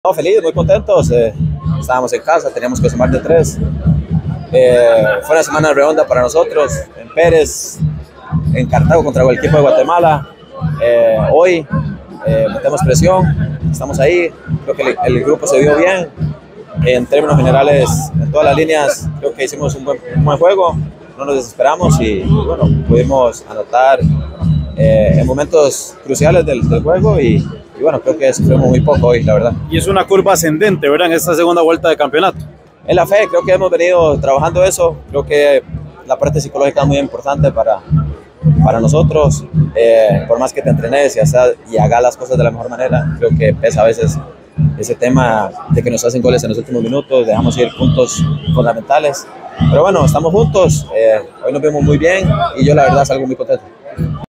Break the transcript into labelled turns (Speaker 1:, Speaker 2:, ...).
Speaker 1: No, feliz, muy contentos. Estábamos en casa, teníamos que sumar de 3. Fue una semana redonda para nosotros. En Pérez, en Cartago contra el equipo de Guatemala. Hoy metemos presión, estamos ahí. Creo que el grupo se vio bien. En términos generales, en todas las líneas, creo que hicimos un buen juego. No nos desesperamos y bueno, pudimos anotar en momentos cruciales del juego y bueno, creo que sufrimos muy poco hoy, la verdad.
Speaker 2: Y es una curva ascendente, ¿verdad? En esta segunda vuelta de campeonato.
Speaker 1: Es la fe, creo que hemos venido trabajando eso. Creo que la parte psicológica es muy importante para nosotros. Por más que te entrenes y hagas las cosas de la mejor manera, creo que pesa a veces ese tema de que nos hacen goles en los últimos minutos, dejamos ir puntos fundamentales. Pero bueno, estamos juntos, hoy nos vemos muy bien y yo la verdad salgo muy contento.